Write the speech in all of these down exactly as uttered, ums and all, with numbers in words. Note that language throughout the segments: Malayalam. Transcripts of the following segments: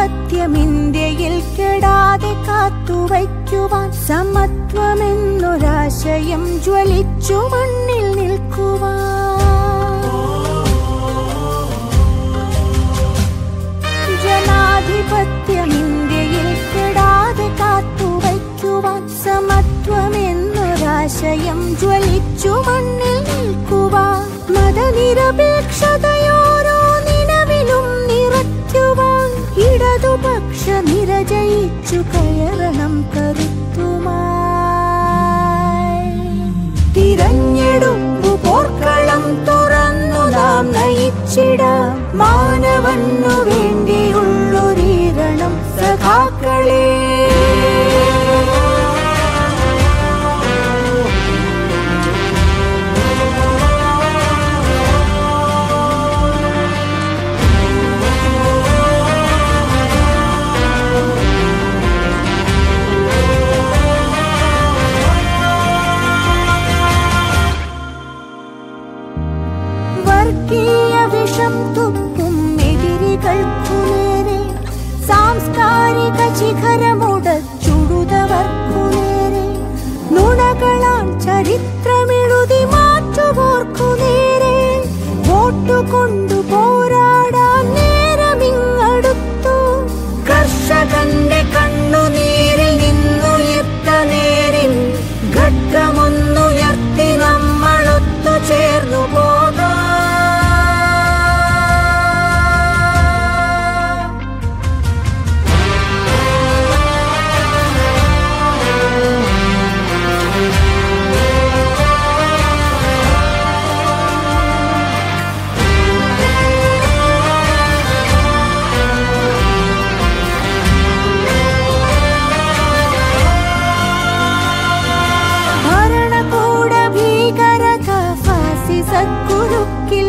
ജനാധിപത്യം ഇന്ത്യയിൽ കെടാതെ കാത്തുവയ്ക്കുവാൻ സമത്വമെന്നൊരാശയം ജ്വലിച്ചു മണ്ണിൽ നിൽക്കുവാൻ ജനാധിപത്യം ഇന്ത്യയിൽ കെടാതെ കാത്തുവയ്ക്കുവാൻ സമത്വമെന്നൊരാശയം ജ്വലിച്ചു മണ്ണിൽ നിൽക്കുവാൻ മതനിരപേക്ഷതയോരോ നിലവിലും നിറയ്ക്കുവാൻ ഇടതുപക്ഷ നിര ജയിച്ചു കയറണം കരുത്തുമായി. തിരഞ്ഞെടുപ്പു പോർക്കളം തുറന്നു നാം നയിച്ചിടാം മാനവന്നു വേണ്ടിയുള്ളൊരീരണം സഖാക്കളെ. വർഗീയ വിഷം തുപ്പും എതിരികൾക്കുനേരെ സാംസ്കാരിക ശിഖരമുടച്ചുടുതവർക്കുനേരെ നുണകളാൽ ചരിത്രമെഴുതി മാറ്റുപോർക്കുനേരെ വോട്ടുകൊണ്ടു പോരാടാൻ നേരമിങ്ങടുത്തു. കർഷകന്റെ കണ്ണുനീരിൽ നിന്നുയർത്ത നേരിൽ ഘട്ടമൊന്നുയർത്തി നമ്മളൊത്തു ചേർന്നു പോകാം. സദ്ഗുരുക്കിൽ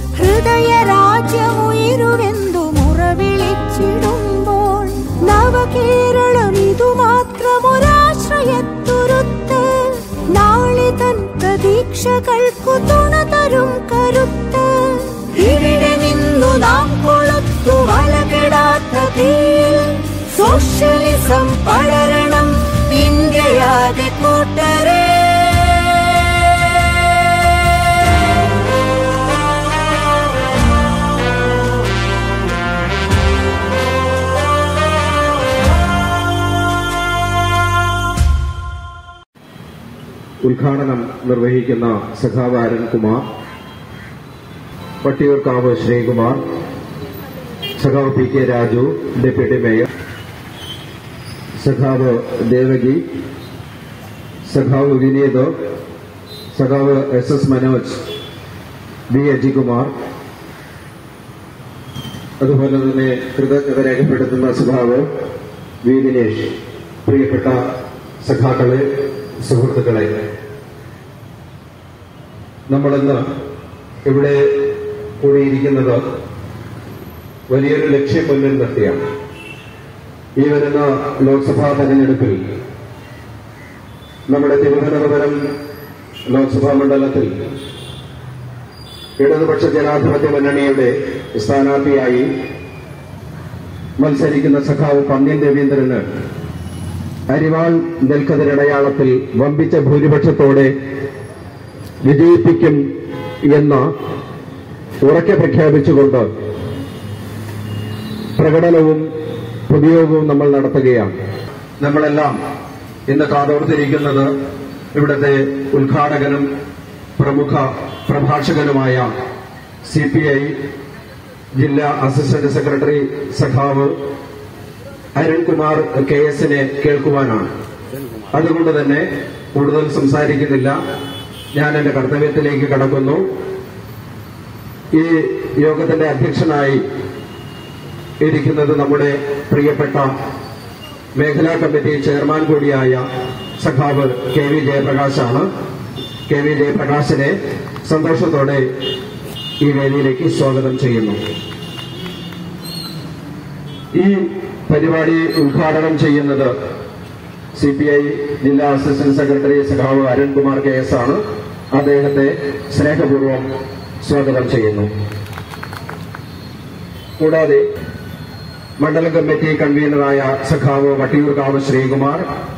ഹൃദയരാജ്യമുയരുവെന്തു മുറവിളിച്ചിടുമ്പോൾ നവകേരളം ഇതുമാത്രമൊരാശ്രയത്തുരുത്ത് നാളെ തൻ പ്രതീക്ഷകൾക്കു തുണ തരും കരുത്ത്. ഇവിടെ നിന്നു നാം കൊളുത്തു വലകെടാത്ത തീയിൽ സോഷ്യലിസം പടരണം ഇന്ത്യയാകെ കൂട്ടരെ. ഉദ്ഘാടനം നിർവഹിക്കുന്ന സഖാവ് അരുൺകുമാർ, വട്ടിയൂർക്കാവ് ശ്രീകുമാർ, സഖാവ് P K Raju deputy mayor, സഖാവ് ദേവകി, സഖാവ് വിനീത്, സഖാവ് S S Manoj, B Ajikumar, അതുപോലെ തന്നെ കൃതജ്ഞത രേഖപ്പെടുത്തുന്ന സഖാവ് വി ദിനേഷ്, പ്രിയപ്പെട്ട സഖാക്കളെ, സുഹൃത്തുക്കളെ, നമ്മളിന്ന് ഇവിടെ കൂടിയിരിക്കുന്നത് വലിയൊരു ലക്ഷ്യം മുന്നിൽ നിർത്തിയാണ്. ഈ വരുന്ന ലോക്സഭാ തെരഞ്ഞെടുപ്പിൽ നമ്മുടെ തിരുവനന്തപുരം ലോക്സഭാ മണ്ഡലത്തിൽ ഇടതുപക്ഷ ജനാധിപത്യ മുന്നണിയുടെ സ്ഥാനാർത്ഥിയായി മത്സരിക്കുന്ന സഖാവ് പന്ന്യൻ രവീന്ദ്രന് അരിവാൾ നെൽക്കതിരടയാളത്തിൽ വമ്പിച്ച ഭൂരിപക്ഷത്തോടെ വിജയിപ്പിക്കും എന്ന് ഉറക്കെ പ്രഖ്യാപിച്ചുകൊണ്ട് പ്രകടനവും പൊതുയോഗവും നമ്മൾ നടത്തുകയാണ്. നമ്മളെല്ലാം ഇന്ന് കാതോർത്തിരിക്കുന്നത് ഇവിടുത്തെ ഉദ്ഘാടകനും പ്രമുഖ പ്രഭാഷകനുമായ സി പി ഐ ജില്ലാ അസിസ്റ്റന്റ് സെക്രട്ടറി സഖാവ് അരുൺകുമാർ കെ എസിനെ കേൾക്കുവാനാണ്. അതുകൊണ്ട് തന്നെ കൂടുതൽ സംസാരിക്കുന്നില്ല, ഞാൻ എന്റെ കർത്തവ്യത്തിലേക്ക് കടക്കുന്നു. ഈ യോഗത്തിന്റെ അധ്യക്ഷനായി ഇരിക്കുന്നത് നമ്മുടെ പ്രിയപ്പെട്ട മേഖലാ കമ്മിറ്റി ചെയർമാൻ കൂടിയായ സഖാവ് കെ വി ജയപ്രകാശാണ്. കെ വി ജയപ്രകാശിനെ സന്തോഷത്തോടെ ഈ വേദിയിലേക്ക് സ്വാഗതം ചെയ്യുന്നു. ഈ പരിപാടി ഉദ്ഘാടനം ചെയ്യുന്നത് സി പി ഐ ജില്ലാ അസിസ്റ്റന്റ് സെക്രട്ടറി സഖാവ് അരുൺകുമാർ കെ എസ് ആണ്. അദ്ദേഹത്തെ സ്നേഹപൂർവ്വം സ്വാഗതം ചെയ്യുന്നു. കൂടാതെ മണ്ഡലം കമ്മിറ്റി കൺവീനറായ സഖാവ് Vattiyoorkavu Sreekumar,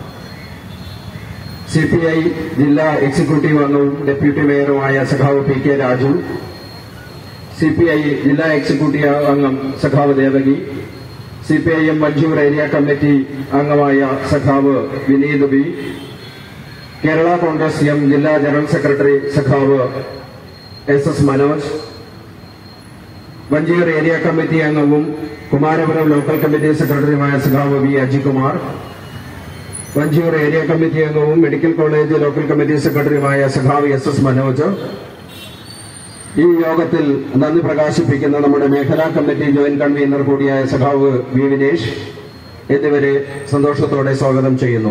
C P I ജില്ലാ എക്സിക്യൂട്ടീവ് അംഗവും ഡെപ്യൂട്ടി മേയറുമായ സഖാവ് P K Raju, C P I ജില്ലാ എക്സിക്യൂട്ടീവ് അംഗം സഖാവ് Devaki, C P I M Manchoor area committee അംഗമായ സഖാവ് Vineeth B, Kerala Congress M ജില്ലാ ജനറൽ സെക്രട്ടറി സഖാവ് S S Manoj, Vanchiyoor area committee അംഗവും കുമാരപുരം ലോക്കൽ കമ്മിറ്റി സെക്രട്ടറിയുമായ സഖാവ് V Ajikumar, Vanchiyoor area committee അംഗവും മെഡിക്കൽ കോളേജ് ലോക്കൽ കമ്മിറ്റി സെക്രട്ടറിയുമായ സഖാവ് എസ് എസ് മനോജ്, ഈ യോഗത്തിൽ നന്ദി പ്രകാശിപ്പിക്കുന്ന നമ്മുടെ മേഖലാ കമ്മിറ്റി ജോയിന്റ് കൺവീനർ കൂടിയായ സഖാവ് വി വിനേഷ് എന്നിവരെ സന്തോഷത്തോടെ സ്വാഗതം ചെയ്യുന്നു.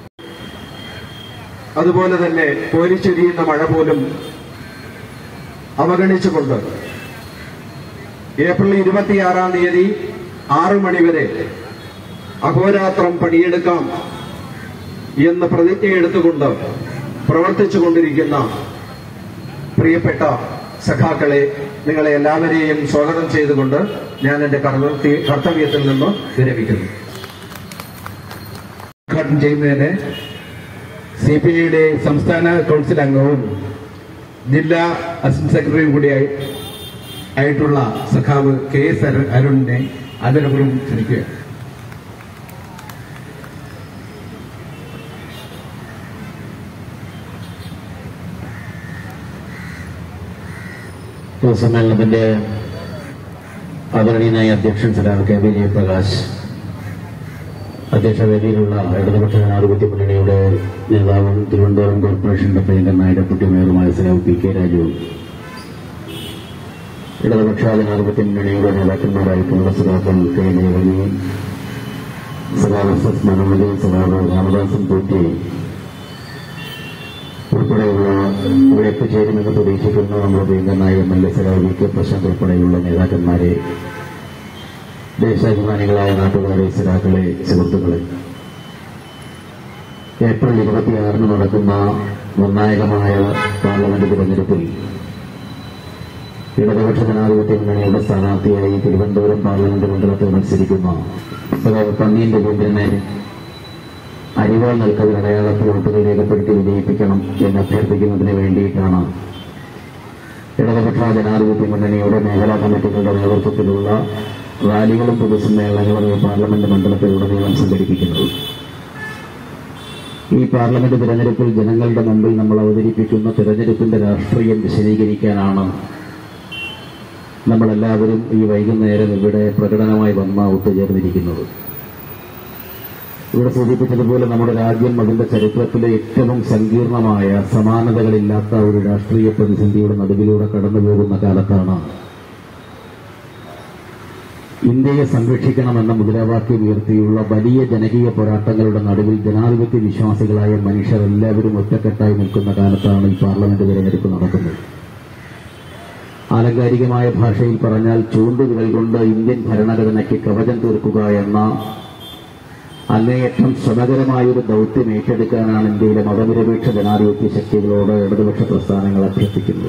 അതുപോലെ തന്നെ കോരിച്ചൊരിയുന്ന മഴ പോലും അവഗണിച്ചുകൊണ്ട് ഏപ്രിൽ ഇരുപത്തിയാറാം തീയതി ആറു മണിവരെ അഹോരാത്രം പണിയെടുക്കാം എന്ന് പ്രതിജ്ഞയെടുത്തുകൊണ്ട് പ്രവർത്തിച്ചുകൊണ്ടിരിക്കുന്ന പ്രിയപ്പെട്ട സഖാക്കളെ, നിങ്ങളെ എല്ലാവരെയും സ്വാഗതം ചെയ്തുകൊണ്ട് ഞാൻ എന്റെ കർത്തവ്യത്തിൽ നിന്ന് വിരമിക്കുന്നു. ഉദ്ഘാടനം ചെയ്യുന്നതിന് സി പി ഐയുടെ സംസ്ഥാന കൌൺസിൽ അംഗവും ജില്ലാ അസിസ്റ്റന്റ് സെക്രട്ടറിയും കൂടിയായി ആയിട്ടുള്ള സഖാവ് കെ എസ് അരുണിനെ ആദരപൂർവ്വം ക്ഷണിക്കുക. സമ്മേളനത്തിന്റെ ആദരണീയനായ അധ്യക്ഷൻ സലാം കെ വി ജയപ്രകാശ്, അധ്യക്ഷവേദിയിലുള്ള ഇടതുപക്ഷ ജനാധിപത്യ മുന്നണിയുടെ നേതാവും തിരുവനന്തപുരം കോർപ്പറേഷന്റെ പ്രിയങ്കരനായ ഡെപ്യൂട്ടി മേയറുമായ സലാം പി കെ രാജു, ഇടതുപക്ഷ ജനാധിപത്യ മുന്നണിയുടെ നേതാക്കന്മാരായിട്ടുള്ള സഖാക്കൾ കെ ദേവകി, സഖാവ് എസ് എസ് മനോജ്, സഖാവ് രാമദാസൻ പൂറ്റി ഉൾപ്പെടെയുള്ള ഇവിടെ എത്തിച്ചേരുമെന്ന് പ്രതീക്ഷിക്കുന്ന നമ്മുടെ പ്രിയങ്കരനായ എം എൽ എ സഖാവ് വി കെ പ്രശാന്ത് ഉൾപ്പെടെയുള്ള നേതാക്കന്മാരെ, ദേശാഭിമാനികളായ നാട്ടുകാരെ, സഖാക്കളെ, സുഹൃത്തുക്കളെ, ഏപ്രിൽ ഇരുപത്തിയാറിന് നടക്കുന്ന നിർണായകമായ പാർലമെന്റ് തിരഞ്ഞെടുപ്പിൽ ഇടതുപക്ഷ ജനാധിപത്യ മുന്നണിയുടെ സ്ഥാനാർത്ഥിയായി തിരുവനന്തപുരം പാർലമെന്റ് മണ്ഡലത്തിൽ മത്സരിക്കുന്ന സഖാവ് പന്നിയൻ രവീന്ദ്രനെ അരിവാൾ നൽകൽ അടയാളത്തിൽ വോട്ടുകൾ രേഖപ്പെടുത്തി വിജയിപ്പിക്കണം എന്ന് അഭ്യർത്ഥിക്കുന്നതിന് വേണ്ടിയിട്ടാണ് ഇടതുപക്ഷ ജനാധിപത്യ മുന്നണിയുടെ മേഖലാ കമ്മിറ്റികളുടെ നേതൃത്വത്തിലുള്ള റാലികളും പൊതുസമ്മേളനങ്ങളും ഈ പാർലമെന്റ് മണ്ഡലത്തിലുടനീളം സംഘടിപ്പിക്കുന്നത്. ഈ പാർലമെന്റ് തിരഞ്ഞെടുപ്പിൽ ജനങ്ങളുടെ മുമ്പിൽ നമ്മൾ അവതരിപ്പിക്കുന്ന തിരഞ്ഞെടുപ്പിന്റെ രാഷ്ട്രീയം വിശദീകരിക്കാനാണ് നമ്മളെല്ലാവരും ഈ വൈകുന്നേരം ഇവിടെ പ്രകടനമായി വന്ന ഒത്തുചേർന്നിരിക്കുന്നത്. ഇവിടെ സൂചിപ്പിച്ചതുപോലെ നമ്മുടെ രാജ്യം അതിന്റെ ചരിത്രത്തിലെ ഏറ്റവും സങ്കീർണമായ സമാനതകളില്ലാത്ത ഒരു രാഷ്ട്രീയ പ്രതിസന്ധിയുടെ നടുവിലൂടെ കടന്നുപോകുന്ന കാലത്താണ് ഇന്ത്യയെ സംരക്ഷിക്കണമെന്ന മുദ്രാവാക്യം ഉയർത്തിയുള്ള വലിയ ജനകീയ പോരാട്ടങ്ങളുടെ നടുവിൽ ജനാധിപത്യ വിശ്വാസികളായ മനുഷ്യർ എല്ലാവരും ഒറ്റക്കെട്ടായി നിൽക്കുന്ന കാലത്താണ് ഈ പാർലമെന്റ് തെരഞ്ഞെടുപ്പ് നടക്കുന്നത്. ആലങ്കാരികമായ ഭാഷയിൽ പറഞ്ഞാൽ ചൂണ്ടുവിരൽ കൊണ്ട് ഇന്ത്യൻ ഭരണഘടനയ്ക്ക് കവചം തീർക്കുക എന്ന അങ്ങേയറ്റം ശ്രമകരമായൊരു ദൌത്യം ഏറ്റെടുക്കാനാണ് ഇന്ത്യയിലെ മതനിരപേക്ഷ ജനാധിപത്യ ശക്തികളോട് ഇടതുപക്ഷ പ്രസ്ഥാനങ്ങൾ അഭ്യർത്ഥിക്കുന്നത്.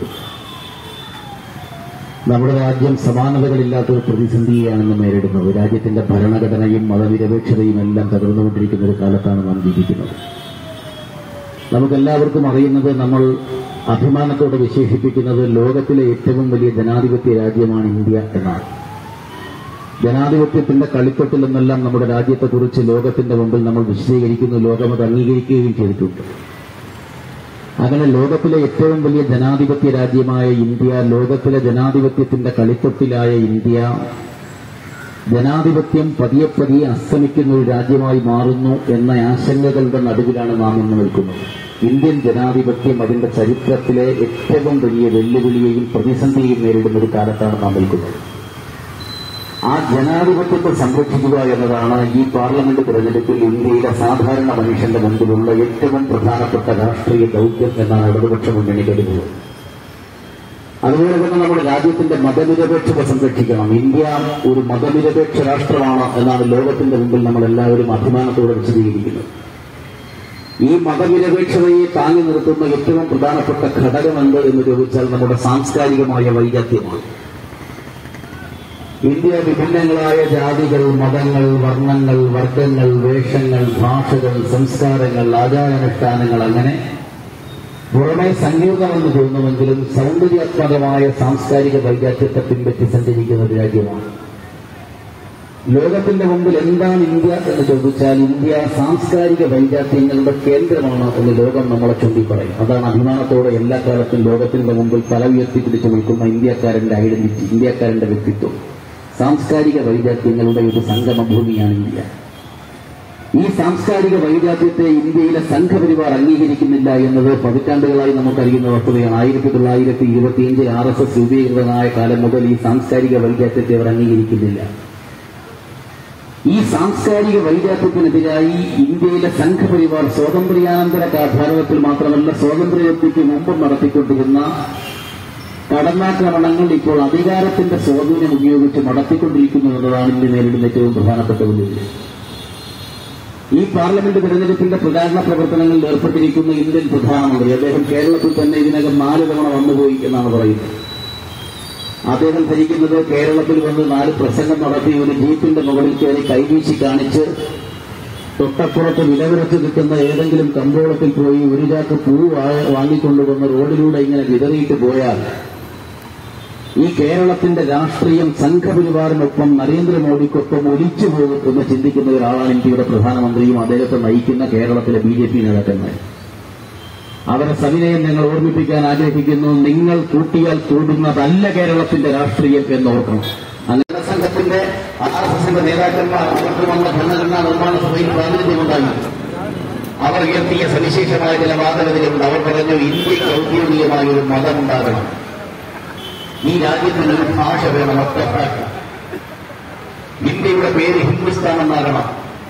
നമ്മുടെ രാജ്യം സമാനതകളില്ലാത്തൊരു പ്രതിസന്ധിയെയാണെന്ന് നേരിടുന്നത്. രാജ്യത്തിന്റെ ഭരണഘടനയും മതനിരപേക്ഷതയും എല്ലാം തകർന്നുകൊണ്ടിരിക്കുന്ന ഒരു കാലത്താണ് നാം ജീവിക്കുന്നത്. നമുക്കെല്ലാവർക്കും അറിയുന്നത്, നമ്മൾ അഭിമാനത്തോടെ വിശേഷിപ്പിക്കുന്നത് ലോകത്തിലെ ഏറ്റവും വലിയ ജനാധിപത്യ രാജ്യമാണ് ഇന്ത്യ എന്നാണ്. ജനാധിപത്യത്തിന്റെ കളിത്തൊട്ടിൽ എന്നെല്ലാം നമ്മുടെ രാജ്യത്തെക്കുറിച്ച് ലോകത്തിന്റെ മുമ്പിൽ നമ്മൾ വിശദീകരിക്കുന്നു, ലോകം അത് അംഗീകരിക്കുകയും ചെയ്തിട്ടുണ്ട്. അങ്ങനെ ലോകത്തിലെ ഏറ്റവും വലിയ ജനാധിപത്യ രാജ്യമായ ഇന്ത്യ, ലോകത്തിലെ ജനാധിപത്യത്തിന്റെ കളിത്തൊട്ടിലായ ഇന്ത്യ, ജനാധിപത്യം പതിയെ പതിയെ അസ്തമിക്കുന്ന ഒരു രാജ്യമായി മാറുന്നു എന്ന ആശങ്കകളുടെ നടുവിലാണ് നാം ഇന്ന് നിൽക്കുന്നത്. ഇന്ത്യൻ ജനാധിപത്യം അതിന്റെ ചരിത്രത്തിലെ ഏറ്റവും വലിയ വെല്ലുവിളിയെയും പ്രതിസന്ധിയെയും നേരിടുന്ന ഒരു കാലത്താണ് നാം നിൽക്കുന്നത്. ആ ജനാധിപത്യത്തെ സംരക്ഷിക്കുക എന്നതാണ് ഈ പാർലമെന്റ് തെരഞ്ഞെടുപ്പിൽ ഇന്ത്യയിലെ സാധാരണ മനുഷ്യന്റെ മുൻപിലുള്ള ഏറ്റവും പ്രധാനപ്പെട്ട രാഷ്ട്രീയ ദൌത്യം എന്നാണ് ഇടതുപക്ഷ മുന്നണി കരുതുന്നത്. അതുപോലെ തന്നെ നമ്മുടെ രാജ്യത്തിന്റെ മതനിരപേക്ഷത സംരക്ഷിക്കണം. ഇന്ത്യ ഒരു മതനിരപേക്ഷ രാഷ്ട്രമാണ് എന്നാണ് ലോകത്തിന്റെ മുമ്പിൽ നമ്മൾ എല്ലാവരും അഭിമാനത്തോടെ വിശദീകരിക്കുന്നത്. ഈ മതനിരപേക്ഷതയെ താങ്ങി നിർത്തുന്ന ഏറ്റവും പ്രധാനപ്പെട്ട ഘടകമെന്ത് എന്ന് ചോദിച്ചാൽ നമ്മുടെ സാംസ്കാരികമായ വൈജാത്യമാണ്. ഇന്ത്യ വിഭിന്നങ്ങളായ ജാതികൾ, മതങ്ങൾ, വർണ്ണങ്ങൾ, വർഗങ്ങൾ, വേഷങ്ങൾ, ഭാഷകൾ, സംസ്കാരങ്ങൾ, ആചാരാനുഷ്ഠാനങ്ങൾ, അങ്ങനെ പുറമെ സങ്കീർണമെന്ന് തോന്നുമെങ്കിലും സൗന്ദര്യാത്മകമായ സാംസ്കാരിക വൈരാഗ്യത്തെ പിൻപറ്റി സഞ്ചരിക്കുന്ന ഒരു രാജ്യമാണ്. ലോകത്തിന്റെ മുമ്പിൽ എന്താണ് ഇന്ത്യ എന്ന് ചോദിച്ചാൽ ഇന്ത്യ സാംസ്കാരിക വൈരാഗ്യങ്ങളുടെ കേന്ദ്രമാണ് എന്ന് ലോകം നമ്മളെ ചൂണ്ടിപ്പറയും. അതാണ് അഭിമാനത്തോടെ എല്ലാ കാലത്തും ലോകത്തിന്റെ മുമ്പിൽ തല ഉയർത്തിപ്പിടിച്ചു നിൽക്കുന്ന ഇന്ത്യക്കാരന്റെ ഐഡന്റിറ്റി, ഇന്ത്യക്കാരന്റെ വ്യക്തിത്വം. സാംസ്കാരിക വൈരാഗ്യങ്ങളുടെ ഒരു സംഗമഭൂമിയാണ് ഇന്ത്യ. ഈ സാംസ്കാരിക വൈരാഗ്യത്തെ ഇന്ത്യയിലെ സംഘപരിവാർ അംഗീകരിക്കുന്നില്ല എന്നത് പതിറ്റാണ്ടുകളായി നമുക്കറിയുന്ന വസ്തുതയാണ്. ആയിരത്തി തൊള്ളായിരത്തി ഇരുപത്തിയഞ്ചിൽ ആർ എസ് എസ് രൂപീകൃതമായ കാലം മുതൽ ഈ സാംസ്കാരിക വൈരാഗ്യത്തെ അവർ അംഗീകരിക്കുന്നില്ല. ഈ സാംസ്കാരിക വൈരാഗ്യത്തിനെതിരായി ഇന്ത്യയിലെ സംഘപരിവാർ സ്വാതന്ത്ര്യാനന്തര ഭാരതത്തിൽ മാത്രമല്ല സ്വാതന്ത്ര്യത്തിക്ക് മുമ്പ് നടത്തിക്കൊണ്ടിരുന്ന കടന്നാക്രമണങ്ങൾ ഇപ്പോൾ അധികാരത്തിന്റെ സ്വാധീനം ഉപയോഗിച്ച് നടത്തിക്കൊണ്ടിരിക്കുന്നു എന്നതാണ് ഇന്ത്യ നേരിടുന്ന ഏറ്റവും പ്രധാനപ്പെട്ട വെല്ലുവിളി. ഈ പാർലമെന്റ് തെരഞ്ഞെടുപ്പിന്റെ പ്രചാരണ പ്രവർത്തനങ്ങളിൽ ഏർപ്പെട്ടിരിക്കുന്ന ഇന്ത്യൻ പ്രധാനമന്ത്രി അദ്ദേഹം കേരളത്തിൽ തന്നെ ഇതിനകം നാല് തവണ വന്നുപോയി എന്നാണ് പറയുന്നത്. അദ്ദേഹം ധരിക്കുന്നത് കേരളത്തിൽ വന്ന് നാല് പ്രസംഗം നടത്തി ഒരു ജീപ്പിന്റെ മുകളിൽ കയറി കൈവീശി കാണിച്ച് തൊട്ടപ്പുറത്ത് വിലവിറച്ച് കിട്ടുന്ന ഏതെങ്കിലും കമ്പോളത്തിൽ പോയി ഒരു ചാക്ക് പൂ വാങ്ങിക്കൊണ്ടുവന്ന് റോഡിലൂടെ ഇങ്ങനെ വിതറിയിട്ട് പോയാൽ ഈ കേരളത്തിന്റെ രാഷ്ട്രീയം സംഘപരിവാറിനൊപ്പം നരേന്ദ്രമോദിക്കൊപ്പം ഒലിച്ചു പോകും എന്ന് ചിന്തിക്കുന്ന ഒരാളാണ് ഇന്ത്യയുടെ പ്രധാനമന്ത്രിയും അദ്ദേഹത്തെ നയിക്കുന്ന കേരളത്തിലെ ബി ജെ പി നേതാക്കന്മാർ. അവരെ സവിനയം ഞങ്ങൾ ഓർമ്മിപ്പിക്കാൻ ആഗ്രഹിക്കുന്നു. നിങ്ങൾ കൂട്ടിയാൽ കൂടുന്നതല്ല കേരളത്തിന്റെ രാഷ്ട്രീയം എന്നോർക്കണം. അങ്ങനെ സംഘത്തിന്റെ ആർ എസ് എസിന്റെ നേതാക്കന്മാർ അവർക്ക് വന്ന ഭരണഘടനാ നിർമ്മാണ സഭയിൽ പ്രാതിനിധ്യമുണ്ടായി. അവർ ഉയർത്തിയ സവിശേഷമായ ചില വാദഗതികളുണ്ട്. അവർ പറഞ്ഞു ഇന്ത്യക്ക് ഔദ്യോഗികമായ ഒരു മതമുണ്ടാകണം, ഈ രാജ്യത്തിന് ഒരു ഭാഷ വേണം, ഒറ്റഭാഷ, ഇന്ത്യയുടെ പേര് ഹിന്ദുസ്ഥാൻ എന്നാകണം,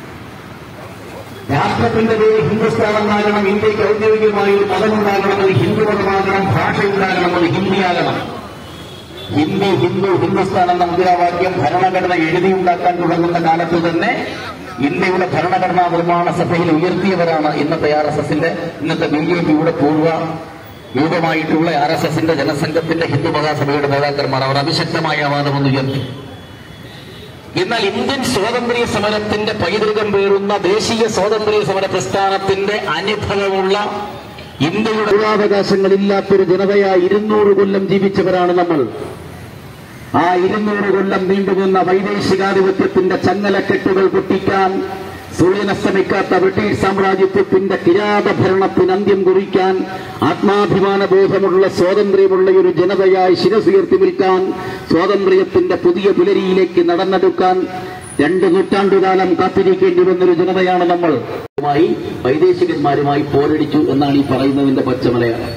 രാഷ്ട്രത്തിന്റെ പേര് ഹിന്ദുസ്ഥാൻ എന്നാകണം, ഇന്ത്യക്ക് ഔദ്യോഗികമായ ഒരു മതമുണ്ടാകണം, അത് ഹിന്ദു മതമാകണം, ഭാഷയുണ്ടാകണം, അത് ഹിന്ദിയാകണം. ഹിന്ദി, ഹിന്ദു, ഹിന്ദുസ്ഥാൻ എന്ന മുദ്രാവാക്യം ഭരണഘടന എഴുതിയുണ്ടാക്കാൻ തുടങ്ങുന്ന കാലത്ത് തന്നെ ഇന്ത്യയുടെ ഭരണഘടനാ നിർമ്മാണ സഭയിൽ ഉയർത്തിയവരാണ് ഇന്നത്തെ ആർ എസ് എസിന്റെ ഇന്നത്തെ ബി ജെ പിയുടെ പൂർവ്വ രൂപമായിട്ടുള്ള ആർ എസ് എസിന്റെ ജനസംഘത്തിന്റെ ഹിന്ദു മഹാസഭയുടെ നേതാക്കന്മാർ. അവർ അഭിശക്തമായ വാദമൊന്നും ഉയർത്തി. എന്നാൽ ഇന്ത്യൻ സ്വാതന്ത്ര്യ സമരത്തിന്റെ പൈതൃകം പേറുന്ന ദേശീയ സ്വാതന്ത്ര്യ സമര പ്രസ്ഥാനത്തിന്റെ അനുഭവമുള്ള ഇന്ത്യയുടെ പൗരാവകാശങ്ങളില്ലാത്തൊരു ജനതയായി ഇരുന്നൂറ് കൊല്ലം ജീവിച്ചവരാണ് നമ്മൾ. ആ ഇരുന്നൂറ് കൊല്ലം നീണ്ടുനിന്ന വൈദേശികാധിപത്യത്തിന്റെ ചങ്ങലക്കെട്ടുകൾ പൊട്ടിക്കാൻ, സൂര്യനസ്തമിക്കാത്ത ബ്രിട്ടീഷ് സാമ്രാജ്യത്വത്തിന്റെ കിരാത ഭരണത്തിന് അന്ത്യം കുറിക്കാൻ, ആത്മാഭിമാന ബോധമുള്ള സ്വാതന്ത്ര്യമുള്ള ഒരു ജനതയായി ശിരസുയർത്തി നിൽക്കാൻ, സ്വാതന്ത്ര്യത്തിന്റെ പുതിയ പുലരിയിലേക്ക് നടന്നെടുക്കാൻ രണ്ട് നൂറ്റാണ്ടുകാലം കാത്തിരിക്കേണ്ടി വന്നൊരു ജനതയാണ് നമ്മൾ. വൈദേശികന്മാരുമായി പോരടിച്ചു എന്നാണ് ഈ പറയുന്നതിന്റെ പച്ചമലയാളം.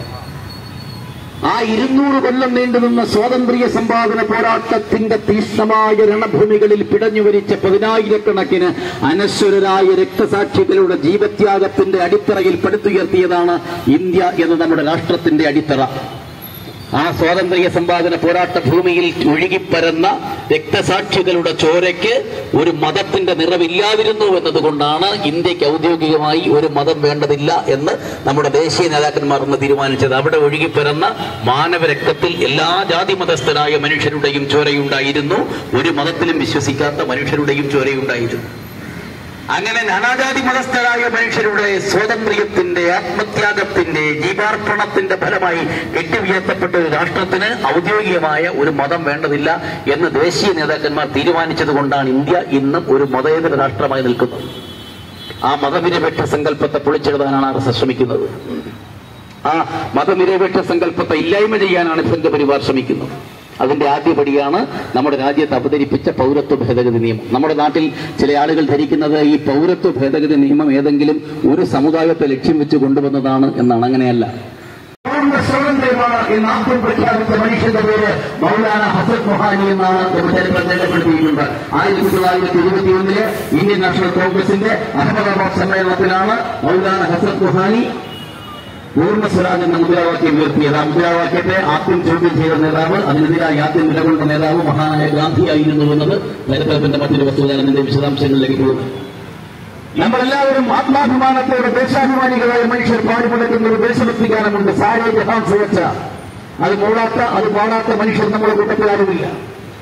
ആ ഇരുന്നൂറ് കൊല്ലം നീണ്ടുനിന്ന സ്വാതന്ത്ര്യ സമ്പാദന പോരാട്ടത്തിന്റെ തീക്ഷ്ണമായ രണഭൂമികളിൽ പിടഞ്ഞുവരിച്ച പതിനായിരക്കണക്കിന് അനശ്വരരായ രക്തസാക്ഷികളുടെ ജീവത്യാഗത്തിന്റെ അടിത്തറയിൽ പടുത്തുയർത്തിയതാണ് ഇന്ത്യ എന്ന നമ്മുടെ രാഷ്ട്രത്തിന്റെ അടിത്തറ. ആ സ്വാതന്ത്ര്യ സമ്പാദന പോരാട്ട ഭൂമിയിൽ ഒഴുകിപ്പരന്ന രക്തസാക്ഷികളുടെ ചോരയ്ക്ക് ഒരു മതത്തിന്റെ നിറവില്ലാതിരുന്നു എന്നതുകൊണ്ടാണ് ഇന്ത്യക്ക് ഔദ്യോഗികമായി ഒരു മതം വേണ്ടതില്ല എന്ന് നമ്മുടെ ദേശീയ നേതാക്കന്മാർ ഒന്ന് തീരുമാനിച്ചത്. അവിടെ ഒഴുകിപ്പരന്ന മാനവരക്തത്തിൽ എല്ലാ ജാതി മതസ്ഥരായ മനുഷ്യരുടെയും ചോരയുണ്ടായിരുന്നു, ഒരു മതത്തിലും വിശ്വസിക്കാത്ത മനുഷ്യരുടെയും ചോരയുണ്ടായിരുന്നു. അങ്ങനെ നാനാജാതി മതസ്ഥരായ മനുഷ്യരുടെ സ്വാതന്ത്ര്യത്തിന്റെ, ആത്മത്യാഗത്തിന്റെ, ജീവാർപ്പണത്തിന്റെ ഫലമായി കെട്ടിയുയർത്തപ്പെട്ട ഒരു രാഷ്ട്രത്തിന് ഔദ്യോഗികമായ ഒരു മതം വേണ്ടതില്ല എന്ന് ദേശീയ നേതാക്കന്മാർ തീരുമാനിച്ചത് കൊണ്ടാണ് ഇന്ത്യ ഇന്നും ഒരു മതേതര രാഷ്ട്രമായി നിൽക്കുന്നത്. ആ മതനിരപേക്ഷ സങ്കല്പത്തെ പൊളിച്ചെഴുതാനാണ് ആർ എസ് എസ് ശ്രമിക്കുന്നത്. ആ മതനിരപേക്ഷ സങ്കല്പത്തെ ഇല്ലായ്മ ചെയ്യാനാണ് സംഘപരിവാർ ശ്രമിക്കുന്നത്. അതിന്റെ ആദ്യപടിയാണ് നമ്മുടെ രാജ്യത്ത് അവതരിപ്പിച്ച പൗരത്വ ഭേദഗതി നിയമം. നമ്മുടെ നാട്ടിൽ ചില ആളുകൾ ധരിക്കുന്നത് ഈ പൗരത്വ ഭേദഗതി നിയമം ഏതെങ്കിലും ഒരു സമുദായത്തെ ലക്ഷ്യം വെച്ച് കൊണ്ടുവന്നതാണ് എന്നാണ്. അങ്ങനെയല്ല. സ്വാതന്ത്ര്യമാണ് എന്ന് ആദ്യം പ്രഖ്യാപിച്ച മനുഷ്യന്റെ പേര് മൗലാന ഹസരത്ത് മൊഹാനി എന്നാണ് ചരിത്രം രേഖപ്പെടുത്തിയിട്ടുണ്ട്. ആയിരത്തി തൊള്ളായിരത്തി ഇരുപത്തിയൊന്നില് ഇന്ത്യൻ നാഷണൽ കോൺഗ്രസിന്റെ അഹമ്മദാബാദ് സമ്മേളനത്തിലാണ് മൗലാന ഹസരത്ത് മൊഹാനി പൂർണ്ണ സ്വരാജ് എന്ന മുദ്രാവാക്യം ഉയർത്തിയത്. ആ മുദ്രാവാക്യത്തെ ആദ്യം ചോദ്യം ചെയ്ത നേതാവ്, അതിനെതിരായി ആദ്യം നിലകൊണ്ട നേതാവ് മഹാനായ ഗാന്ധിയായിരുന്നു എന്നത് ചരിത്രത്തിന്റെ മറ്റൊരു വസ്തുതയുടെ വിശദാംശങ്ങളിലേക്ക് പോകുന്നു. നമ്മളെല്ലാവരും ആത്മാഭിമാനത്തോടെ ദേശാഭിമാനികളായ മനുഷ്യർ പാടുപെടുന്ന ഒരു ദേശഭക്തി ഗാനമുണ്ട്, സാരേ ജഹാൻ സുവച്ച. അത് മൂടാത്ത, അത് പാടാത്ത മനുഷ്യർ നമ്മുടെ കൂട്ടത്തിലാരുമില്ല.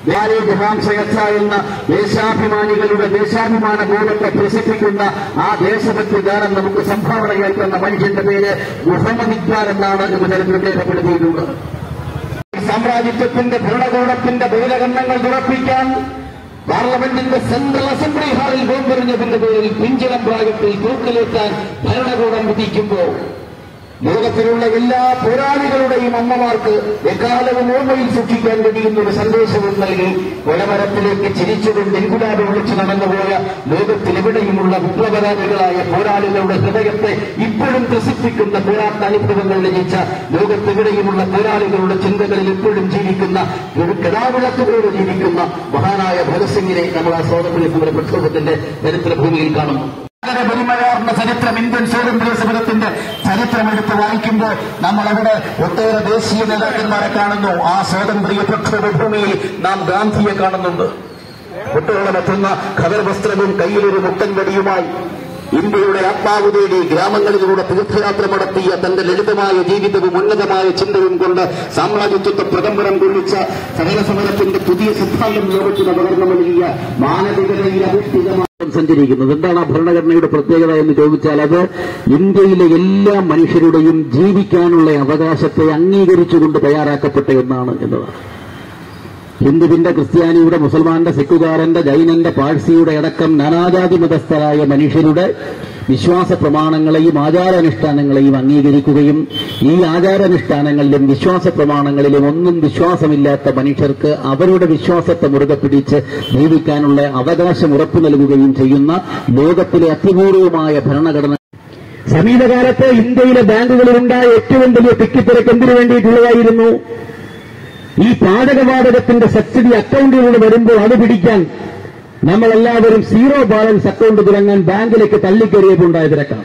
എന്ന ദേശാഭിമാനികളുടെ ദേശാഭിമാന ബോധത്തെ പ്രസിദ്ധിക്കുന്ന ആ ദേശഭക്തി ഗാനം നമുക്ക് സംഭാവനയായി തന്ന മനുഷ്യന്റെ പേര് മുഹമ്മദ് ഇക്ബാൽ എന്നാണ് എന്ന് ചരിത്രം രേഖപ്പെടുത്തിയിട്ടുണ്ട്. സാമ്രാജ്യത്വത്തിന്റെ ഭരണകൂടത്തിന്റെ ബോധകരണങ്ങൾ ഉറപ്പിക്കാൻ പാർലമെന്റിന്റെ സെൻട്രൽ അസംബ്ലി ഹാളിൽ ബോംബെറിഞ്ഞതിന്റെ പേരിൽ പിഞ്ചിളം പ്രായത്തിൽ തൂക്കിലേറ്റാൻ ഭരണകൂടം വിധിക്കുമ്പോൾ ലോകത്തിലുള്ള എല്ലാ പോരാളികളുടെയും അമ്മമാർക്ക് എക്കാലവും ഓർമ്മയിൽ സൂക്ഷിക്കാൻ കഴിയുന്ന ഒരു സന്ദേശവും നൽകി കൊലമരത്തിലേക്ക് ചിരിച്ചുകൊണ്ട് ഇൻകുലാബ് വിളിച്ചു നടന്നുപോയ ലോകത്തിലെവിടെയുമുള്ള വിപ്ലവകാരികളായ പോരാളികളുടെ ഹൃദയത്തെ ഇപ്പോഴും ത്രസിപ്പിക്കുന്ന പോരാട്ട അനുഭവങ്ങൾ രചിച്ച ലോകത്തെവിടെയുമുള്ള പോരാളികളുടെ ചിന്തകളിൽ ഇപ്പോഴും ജീവിക്കുന്ന ഒരു കടാവിളക്കുകളോട് ജീവിക്കുന്ന മഹാനായ ഭഗത് സിംഗിനെ നമ്മൾ ആ സ്വാതന്ത്ര്യ സമര പ്രക്ഷോഭത്തിന്റെ ചരിത്രഭൂമിയിൽ കാണുന്നു. വളരെ ബലിമയാർന്ന ചരിത്രം ഇന്ത്യൻ സ്വാതന്ത്ര്യ സമരത്തിന്റെ ചരിത്രമെടുത്ത് വായിക്കുമ്പോൾ നമ്മൾ അവിടെ ഒട്ടേറെ ദേശീയ നേതാക്കന്മാരെ കാണുന്നു. ആ സ്വാതന്ത്ര്യ പ്രക്ഷോഭ ഭൂമിയിൽ നാം ഗാന്ധിയെ കാണുന്നുണ്ട്. കുട്ടികളെത്തുന്ന ഖദർ വസ്ത്രവും കയ്യിലൊരു മുട്ടൻ വടിയുമായി ഇന്ത്യയുടെ ആത്മാവ് തേടി ഗ്രാമങ്ങളിലൂടെ തീർത്ഥയാത്ര നടത്തിയ തന്റെ ലളിതമായ ജീവിതവും ഉന്നതമായ ചിന്തയും കൊണ്ട് സാമ്രാജ്യത്വത്തെ പ്രകമ്പനം കൊള്ളിച്ച സമരസമരത്തിന്റെ പുതിയ സിദ്ധാന്തം ലോകത്തിന് പകർന്നു നൽകിയ മാനവികതയിൽ അധിഷ്ഠിതമായ സഞ്ചരിക്കുന്നത്. എന്താണ് ആ ഭരണഘടനയുടെ പ്രത്യേകത എന്ന് ചോദിച്ചാൽ അത് ഇന്ത്യയിലെ എല്ലാ മനുഷ്യരുടെയും ജീവിക്കാനുള്ള അവകാശത്തെ അംഗീകരിച്ചുകൊണ്ട് തയ്യാറാക്കപ്പെട്ട ഒന്നാണ് എന്നതാണ്. ഹിന്ദുവിന്റെ, ക്രിസ്ത്യാനിയുടെ, മുസൽമാന്റെ, സിഖുകാരന്റെ, ജൈനന്റെ, പാഴ്സിയുടെ അടക്കം നാനാജാതി മതസ്ഥരായ മനുഷ്യരുടെ വിശ്വാസ പ്രമാണങ്ങളെയും ആചാരാനുഷ്ഠാനങ്ങളെയും അംഗീകരിക്കുകയും ഈ ആചാരാനുഷ്ഠാനങ്ങളിലും വിശ്വാസ പ്രമാണങ്ങളിലും ഒന്നും വിശ്വാസമില്ലാത്ത മനുഷ്യർക്ക് അവരുടെ വിശ്വാസത്തെ മുറുകെ പിടിച്ച് ജീവിക്കാനുള്ള അവകാശം ഉറപ്പു നൽകുകയും ചെയ്യുന്ന ലോകത്തിലെ അത്യപൂർവമായ ഭരണഘടന. സമീപകാലത്ത് ഇന്ത്യയിലെ ബാങ്കുകളിലുണ്ടായ ഏറ്റവും വലിയ തിക്കിത്തിരക്ക് എന്തിനു വേണ്ടിയിട്ടുള്ളതായിരുന്നു? ഈ പാചകവാതകത്തിന്റെ സബ്സിഡി അക്കൌണ്ടിലൂടെ വരുമ്പോൾ അത് പിടിക്കാൻ നമ്മളെല്ലാവരും സീറോ ബാലൻസ് അക്കൌണ്ട് തുടങ്ങാൻ ബാങ്കിലേക്ക് തള്ളിക്കയറിയപ്പോണ്ടായ തിരക്കാണ്.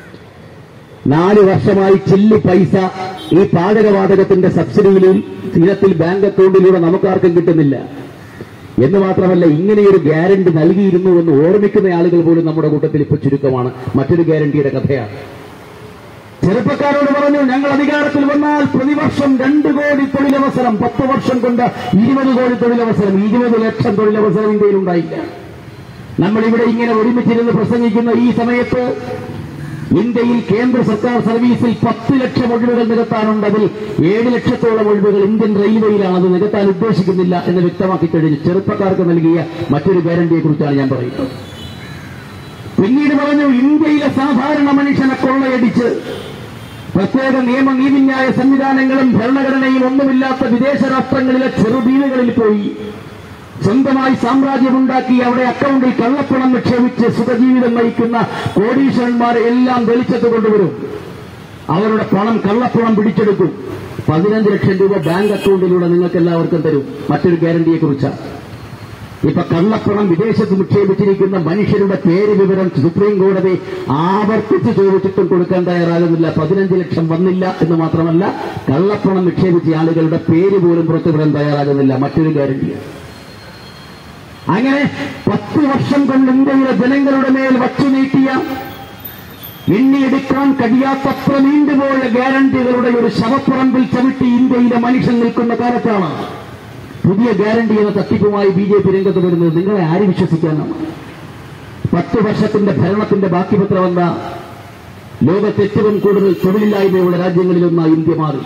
നാല് വർഷമായി ചില്ലി പൈസ ഈ പാചകവാതകത്തിന്റെ സബ്സിഡിയിലും ഇനത്തിൽ ബാങ്ക് അക്കൌണ്ടിലൂടെ നമുക്കാർക്കും കിട്ടുന്നില്ല. എന്ന് മാത്രമല്ല, ഇങ്ങനെയൊരു ഗ്യാരണ്ടി നൽകിയിരുന്നു എന്ന് ഓർമ്മിക്കുന്ന ആളുകൾ പോലും നമ്മുടെ കൂട്ടത്തിൽ ഇപ്പോൾ ചുരുക്കമാണ്. മറ്റൊരു ഗ്യാരണ്ടിയുടെ കഥയാണ്. ചെറുപ്പക്കാരോട് പറഞ്ഞു, ഞങ്ങൾ അധികാരത്തിൽ വന്നാൽ പ്രതിവർഷം രണ്ട് കോടി തൊഴിലവസരം, പത്ത് വർഷം കൊണ്ട് ഇരുപത് കോടി തൊഴിലവസരം, ഇരുപത് ലക്ഷം തൊഴിലവസരം ഇന്ത്യയിൽ ഉണ്ടായില്ല. നമ്മളിവിടെ ഇങ്ങനെ ഒരുമിച്ചിരുന്ന് പ്രസംഗിക്കുന്ന ഈ സമയത്ത് ഇന്ത്യയിൽ കേന്ദ്ര സർക്കാർ സർവീസിൽ പത്ത് ലക്ഷം ഒഴിവുകൾ നികത്താനുണ്ടതിൽ ഏഴ് ലക്ഷത്തോളം ഒഴിവുകൾ ഇന്ത്യൻ റെയിൽവേയിലാണ്. അത് നികത്താൻ ഉദ്ദേശിക്കുന്നില്ല എന്ന് വ്യക്തമാക്കി കഴിഞ്ഞു. ചെറുപ്പക്കാർക്ക് നൽകിയ മറ്റൊരു ഗ്യാരണ്ടിയെക്കുറിച്ചാണ് ഞാൻ പറയുന്നത്. പിന്നീട് പറഞ്ഞു, ഇന്ത്യയിലെ സാധാരണ മനുഷ്യനെ കൊള്ളയടിച്ച് പ്രത്യേക നിയമ നീതിന്യായ സംവിധാനങ്ങളും ഭരണഘടനയും ഒന്നുമില്ലാത്ത വിദേശ രാഷ്ട്രങ്ങളിലെ ചെറുദ്വീപുകളിൽ പോയി സ്വന്തമായി സാമ്രാജ്യമുണ്ടാക്കി അവിടെ അക്കൌണ്ടിൽ കള്ളപ്പണം നിക്ഷേപിച്ച് സുഖജീവിതം നയിക്കുന്ന കോടീശ്വരന്മാരെ എല്ലാം വെളിച്ചത്ത് കൊണ്ടുവരും. അവരുടെ പണം കള്ളപ്പണം പിടിച്ചെടുക്കും. പതിനഞ്ച് ലക്ഷം രൂപ ബാങ്ക് അക്കൌണ്ടിലൂടെ നിങ്ങൾക്ക് എല്ലാവർക്കും തരും. മറ്റൊരു ഗ്യാരണ്ടിയെക്കുറിച്ചാണ്. ഇപ്പൊ കള്ളപ്പണം വിദേശത്ത് നിക്ഷേപിച്ചിരിക്കുന്ന മനുഷ്യരുടെ പേര് വിവരം സുപ്രീം കോടതി ആവർത്തിച്ച് ചോദിച്ചിട്ടും കൊടുക്കാൻ തയ്യാറാകുന്നില്ല. പതിനഞ്ച് ലക്ഷം വന്നില്ല എന്ന് മാത്രമല്ല, കള്ളപ്പണം നിക്ഷേപിച്ച ആളുകളുടെ പേര് പോലും പുറത്തുവിടാൻ തയ്യാറാകുന്നില്ല. മറ്റൊരു ഗ്യാരണ്ടിയാണ്. അങ്ങനെ പത്ത് വർഷം കൊണ്ട് ഇന്ത്യയിലെ ജനങ്ങളുടെ മേൽ വച്ചു നീട്ടിയ എണ്ണിയെടുക്കാൻ കഴിയാത്തത്ര നീണ്ടുപോയ ഗ്യാരണ്ടികളുടെ ഒരു ശവപ്പറമ്പിൽ ചവിട്ടി ഇന്ത്യയിലെ മനുഷ്യൻ നിൽക്കുന്ന കാലത്താണ് പുതിയ ഗ്യാരണ്ടി എന്ന തട്ടിപ്പുമായി ബി ജെ പി രംഗത്ത് വരുന്നത്. നിങ്ങളെ ആര് വിശ്വസിക്കാനാണ്? പത്ത് വർഷത്തിന്റെ ഭരണത്തിന്റെ ബാക്കിപത്രം എന്ന ലോകത്ത് ഏറ്റവും കൂടുതൽ തൊഴിലില്ലായ്മയുള്ള രാജ്യങ്ങളിലൊന്നായി ഇന്ത്യ മാറി.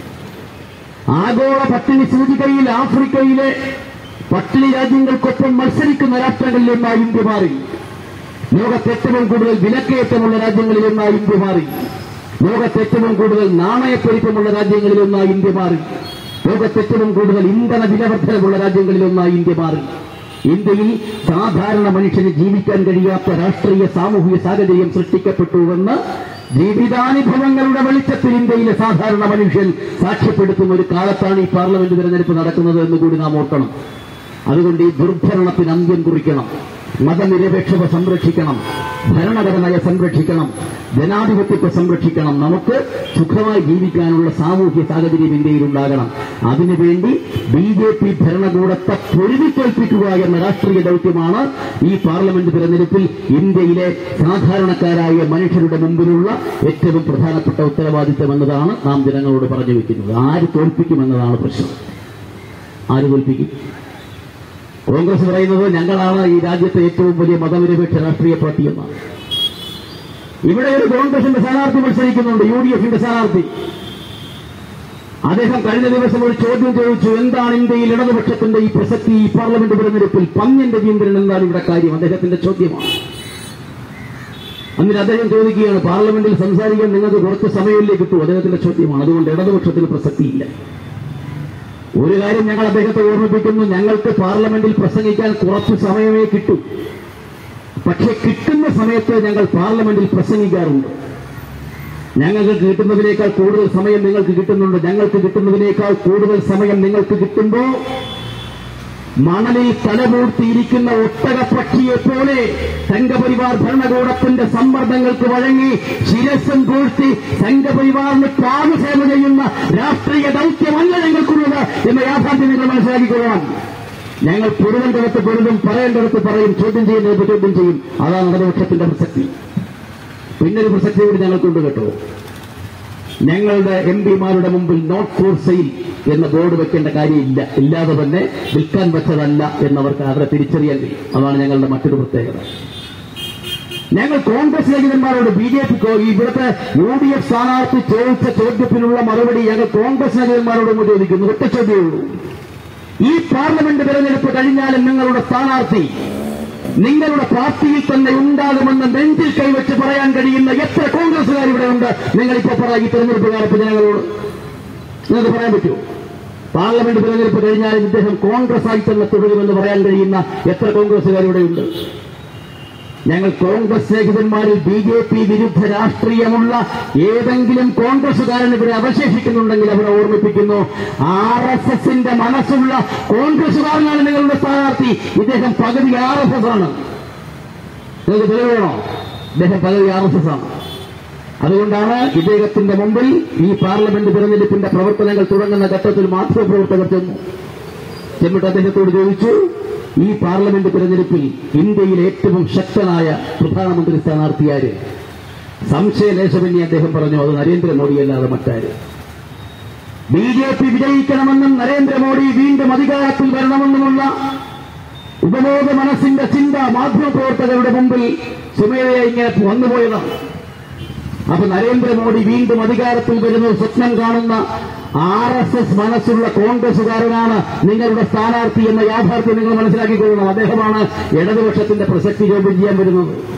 ആഗോള പട്ടിണി സൂചികയിൽ ആഫ്രിക്കയിലെ പട്ടിണി രാജ്യങ്ങൾക്കൊപ്പം മത്സരിക്കുന്ന രാഷ്ട്രങ്ങളിലൊന്നായി ഇന്ത്യ മാറി. ലോകത്ത് ഏറ്റവും കൂടുതൽ വിലക്കയറ്റമുള്ള രാജ്യങ്ങളിലൊന്നായി ഇന്ത്യ മാറി. ലോകത്ത് ഏറ്റവും കൂടുതൽ നാണയപ്പെരുപ്പമുള്ള രാജ്യങ്ങളിലൊന്നായി ഇന്ത്യ മാറി. ലോകത്ത് ഏറ്റവും കൂടുതൽ ഇന്ധന വിലവർദ്ധനമുള്ള രാജ്യങ്ങളിലൊന്നായി ഇന്ത്യ മാറി. ഇന്ത്യയിൽ സാധാരണ മനുഷ്യന് ജീവിക്കാൻ കഴിയാത്ത രാഷ്ട്രീയ സാമൂഹിക സാഹചര്യം സൃഷ്ടിക്കപ്പെട്ടുവെന്ന് ജീവിതാനുഭവങ്ങളുടെ വെളിച്ചത്തിൽ ഇന്ത്യയിലെ സാധാരണ മനുഷ്യൻ സാക്ഷ്യപ്പെടുത്തുന്ന ഒരു കാലത്താണ് ഈ പാർലമെന്റ് തെരഞ്ഞെടുപ്പ് നടക്കുന്നത് എന്നുകൂടി നാം ഓർക്കണം. അതുകൊണ്ട് ഈ ദുർഭരണത്തിന് അന്ത്യം കുറിക്കണം. മതനിരപേക്ഷത സംരക്ഷിക്കണം, ഭരണഘടനയെ സംരക്ഷിക്കണം, ജനാധിപത്യത്തെ സംരക്ഷിക്കണം. നമുക്ക് സുഖമായി ജീവിക്കാനുള്ള സാമൂഹ്യ സാഹചര്യം ഇന്ത്യയിൽ ഉണ്ടാകണം. അതിനുവേണ്ടി ബി ജെ പി ഭരണകൂടത്തെ പൊരുതിക്കേൽപ്പിക്കുക എന്ന രാഷ്ട്രീയ ദൌത്യമാണ് ഈ പാർലമെന്റ് തെരഞ്ഞെടുപ്പിൽ ഇന്ത്യയിലെ സാധാരണക്കാരായ മനുഷ്യരുടെ മുമ്പിലുള്ള ഏറ്റവും പ്രധാനപ്പെട്ട ഉത്തരവാദിത്തം എന്നതാണ് നാം ജനങ്ങളോട് പറഞ്ഞു വയ്ക്കുന്നത്. ആര് തോൽപ്പിക്കുമെന്നതാണ് പ്രശ്നം. ആര് തോൽപ്പിക്കും? കോൺഗ്രസ് പറയുന്നത് ഞങ്ങളാണ് ഈ രാജ്യത്തെ ഏറ്റവും വലിയ മതനിരപേക്ഷ രാഷ്ട്രീയ പാർട്ടിയെന്നാണ്. ഇവിടെ ഒരു കോൺഗ്രസിന്റെ സ്ഥാനാർത്ഥി മത്സരിക്കുന്നുണ്ട്, യു ഡി എഫിന്റെ സ്ഥാനാർത്ഥി. അദ്ദേഹം കഴിഞ്ഞ ദിവസം ഒരു ചോദ്യം ചോദിച്ചു, എന്താണ് ഇന്ത്യയിൽ ഇടതുപക്ഷത്തിന്റെ ഈ പ്രസക്തി ഈ പാർലമെന്റ് തെരഞ്ഞെടുപ്പിൽ? പന്ന്യൻ രവീന്ദ്രൻ എന്താണ് ഇവിടെ കാര്യം? അദ്ദേഹത്തിന്റെ ചോദ്യമാണ്. എന്നിട്ട് അദ്ദേഹം ചോദിക്കുകയാണ്, പാർലമെന്റിൽ സംസാരിക്കാൻ നിങ്ങൾക്ക് കുറച്ച് സമയമല്ലേ കിട്ടൂ? അദ്ദേഹത്തിന്റെ ചോദ്യമാണ്. അതുകൊണ്ട് ഇടതുപക്ഷത്തിന് പ്രസക്തിയില്ല. ഒരു കാര്യം ഞങ്ങൾ അദ്ദേഹത്തെ ഓർമ്മിപ്പിക്കുന്നു, ഞങ്ങൾക്ക് പാർലമെന്റിൽ പ്രസംഗിക്കാൻ കുറച്ച് സമയമേ കിട്ടൂ. പക്ഷെ കിട്ടുന്ന സമയത്ത് ഞങ്ങൾ പാർലമെന്റിൽ പ്രസംഗിക്കാറുണ്ട്. ഞങ്ങൾക്ക് കിട്ടുന്നതിനേക്കാൾ കൂടുതൽ സമയം നിങ്ങൾക്ക് കിട്ടുന്നുണ്ട്. ഞങ്ങൾക്ക് കിട്ടുന്നതിനേക്കാൾ കൂടുതൽ സമയം നിങ്ങൾക്ക് കിട്ടുമ്പോൾ മണലിൽ തലപൂർത്തിയിരിക്കുന്ന ഒട്ടകപ്പക്ഷിയെപ്പോലെ സംഘപരിവാർ ഭരണകൂടത്തിന്റെ സമ്മർദ്ദങ്ങൾക്ക് വഴങ്ങി ശിരസ്സും പൂഴ്ത്തി സംഘപരിവാറിന് പാദസേവ ചെയ്യുന്ന രാഷ്ട്രീയ ദൌത്യമല്ല ഞങ്ങൾക്കുള്ളത് എന്ന യാഥാർത്ഥ്യം നിങ്ങൾ മനസ്സിലാക്കിക്കൊള്ളാം. ഞങ്ങൾ പൊരുവേണ്ടടുത്ത് പൊരുതും, പറയേണ്ടടുത്ത് പറയും, ചോദ്യം ചെയ്യുന്നത് ചോദ്യം ചെയ്യും. അതാണ് ഇടതുപക്ഷത്തിന്റെ പ്രസക്തി. പിന്നൊരു പ്രസക്തി കൂടി ഞങ്ങൾക്കുണ്ട് കേട്ടോ. ഞങ്ങളുടെ എം പിമാരുടെ മുമ്പിൽ നോട്ട് ഫോർ സെയിൽ എന്ന ബോർഡ് വെക്കേണ്ട കാര്യമില്ല. ഇല്ലാതെ തന്നെ വിൽക്കാൻ വെച്ചതല്ല എന്നവർക്ക് അവരെ തിരിച്ചറിയാൻ കഴിയും. അതാണ് ഞങ്ങളുടെ മറ്റൊരു പ്രത്യേകത. ഞങ്ങൾ കോൺഗ്രസ് ലേഖകന്മാരോട് ബി ജെ പി ഇവിടുത്തെ യു ഡി എഫ് സ്ഥാനാർത്ഥി ചോദിച്ച ചോദ്യത്തിനുള്ള മറുപടി ഞങ്ങൾ കോൺഗ്രസ് ലേഖകന്മാരോട് ചോദിക്കുന്നു. ഒറ്റ ചോദ്യമേ ഉള്ളൂ. ഈ പാർലമെന്റ് തെരഞ്ഞെടുപ്പ് കഴിഞ്ഞാലും നിങ്ങളുടെ സ്ഥാനാർത്ഥി നിങ്ങളുടെ പാർട്ടിയിൽ തന്നെ ഉണ്ടാകുമെന്ന് നെഞ്ചിൽ കൈവച്ച് പറയാൻ കഴിയുന്ന എത്ര കോൺഗ്രസുകാർ ഇവിടെ ഉണ്ട്? നിങ്ങളിപ്പോ പറ, ഈ തെരഞ്ഞെടുപ്പ് കാലത്ത് ജനങ്ങളോട് നിങ്ങൾക്ക് പറയാൻ പറ്റുമോ? പാർലമെന്റ് തെരഞ്ഞെടുപ്പ് കഴിഞ്ഞാലും ഇദ്ദേഹം കോൺഗ്രസ് ആയി തന്നെ തുടരുമെന്ന് പറയാൻ കഴിയുന്ന എത്ര കോൺഗ്രസുകാർ ഇവിടെയുണ്ട്? ഞങ്ങൾ കോൺഗ്രസ് ലേഖകന്മാരിൽ ബി ജെ പി വിരുദ്ധ രാഷ്ട്രീയമുള്ള ഏതെങ്കിലും കോൺഗ്രസുകാരൻ ഇവിടെ അവശേഷിക്കുന്നുണ്ടെങ്കിൽ അവരെ ഓർമ്മിപ്പിക്കുന്നു, ആർ എസ് എസിന്റെ മനസ്സുള്ള കോൺഗ്രസുകാരനാണ് നിങ്ങളുടെ സ്ഥാനാർത്ഥി. ഇദ്ദേഹം പകുതി ആർ എസ് എസ് ആണ്. നിങ്ങൾക്ക് തെളിവ് വേണോ? ഇദ്ദേഹം പകുതി ആർ എസ് എസ് ആണ്. അതുകൊണ്ടാണ് ഇദ്ദേഹത്തിന്റെ മുമ്പിൽ ഈ പാർലമെന്റ് തെരഞ്ഞെടുപ്പിന്റെ പ്രവർത്തനങ്ങൾ തുടങ്ങുന്ന ഘട്ടത്തിൽ മാധ്യമപ്രവർത്തകർ ചെന്നു. ചെന്നിട്ട് അദ്ദേഹത്തോട് ചോദിച്ചു, ഈ പാർലമെന്റ് തെരഞ്ഞെടുപ്പിൽ ഇന്ത്യയിലെ ഏറ്റവും ശക്തനായ പ്രധാനമന്ത്രി സ്ഥാനാർത്ഥിയാര്? സംശയലേശമന്യേ അദ്ദേഹം പറഞ്ഞു, അത് നരേന്ദ്രമോദിയല്ലാതെ മറ്റാര്? ബി ജെ പി വിജയിക്കണമെന്നും നരേന്ദ്രമോദി വീണ്ടും അധികാരത്തിൽ വരണമെന്നുമുള്ള ഉപബോധ മനസ്സിന്റെ ചിന്ത മാധ്യമപ്രവർത്തകരുടെ മുമ്പിൽ സ്വമേധയാ ഇങ്ങനെ വന്നുപോയതാണ്. അപ്പൊ നരേന്ദ്രമോദി വീണ്ടും അധികാരത്തിൽ വരുന്ന സ്വപ്നം കാണുന്ന ആർ എസ് എസ് മനസ്സുള്ള കോൺഗ്രസുകാരനാണ് നിങ്ങളുടെ സ്ഥാനാർത്ഥി എന്ന യാഥാർത്ഥ്യം നിങ്ങൾ മനസ്സിലാക്കിക്കൊള്ളണം. അദ്ദേഹമാണ് ഇടതുപക്ഷത്തിന്റെ പ്രസക്തി ചോദ്യം ചെയ്യാൻ വരുന്നത്.